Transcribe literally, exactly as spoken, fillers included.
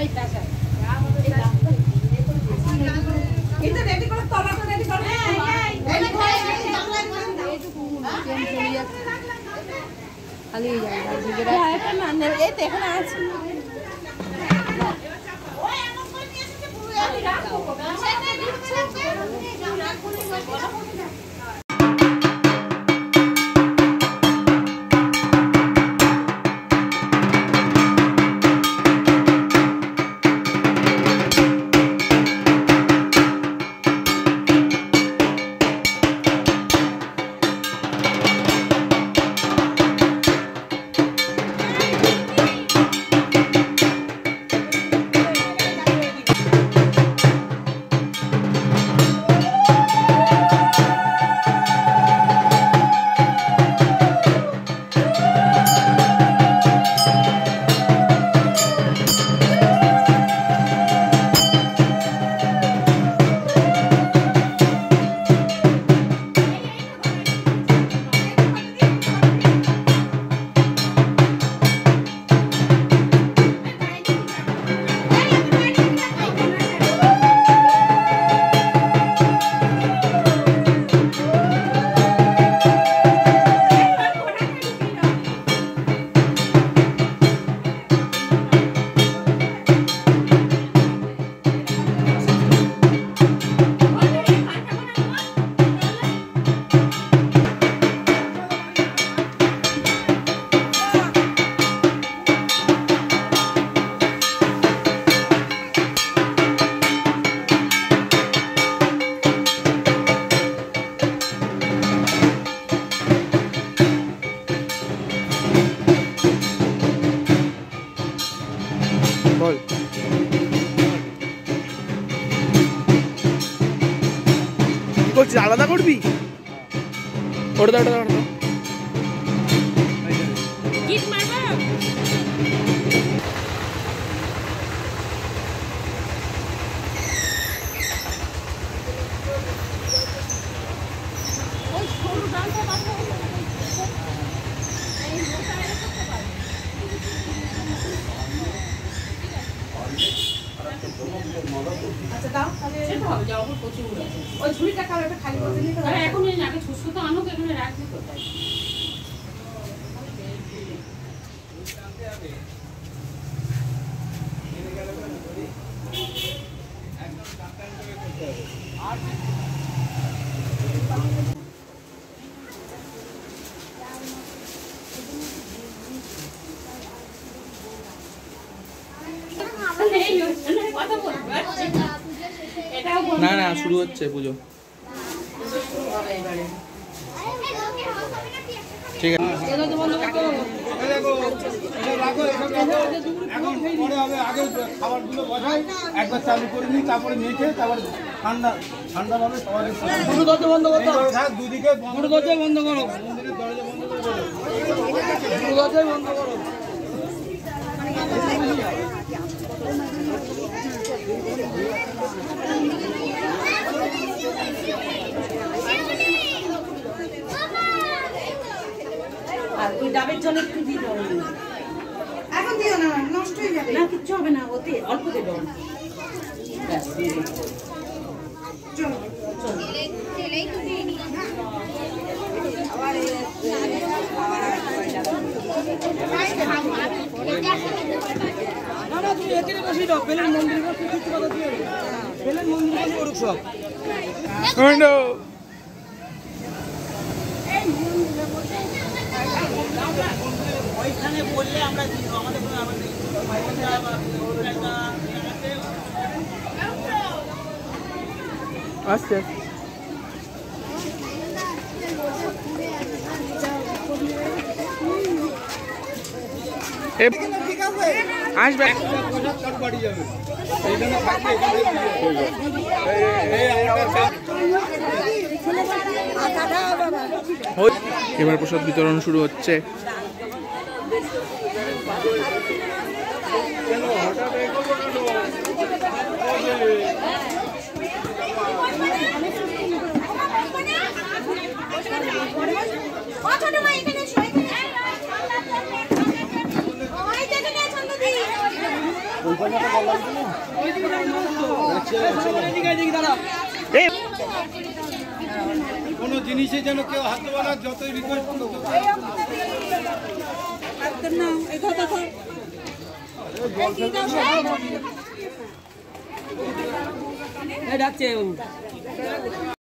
আলাদা করবি ওটা দাও ওটা দাও গিট মারবা ওই সরু ডালটা বাঁধা হলো এই মোটা এর করতে পারে আচ্ছা দাও তাহলে সেটা হবে যাও ওপর প্রচুর আছে ওই ঝুড়িটা কার একটা খালি করে দিলে আরে এখন এই আগে ছুঁচো তো আনো এখানে রাখবি কোথায় একদম কাঁটা করে করতে হবে আর না না শুরু হচ্ছে পুজো ঠিক আছে এখন পরে হবে আগে খাবারগুলো বসাই একবার চালু করে নিই তারপরে মেখে তারপরে ঠান্ডা ঠান্ডা ভাবে সবাই দুটো দরজা বন্ধ করতে দুদিকে দুটো দরজা বন্ধ করো মন্দিরের দরজা বন্ধ করে দুটো দরজাই বন্ধ করো আর ওই ডাবের জল একটু দিয়ে দাও এখন দিও না নষ্ট হয়ে যাবে না কিচ্ছু হবে না ওতে অল্প দেবো ব্যাস চলো চলো তেলেই তো দিয়ে নি আবার না না তুমি এখানে বসে দাও বেলের মন্দিরে কিছু কিছু কথা দিয়ে বেলের মন্দিরে বসে করুক সব কমান্ডো ওইখানে বললে আমরা আমাদের আচ্ছা আসবে বাড়ি যাবে এবার প্রসাদ বিতরণ শুরু হচ্ছে কোনো জিনিসে যেন কেউ হাত দেওয়া না, যতই রিকোয়েস্ট করবো ডাকছে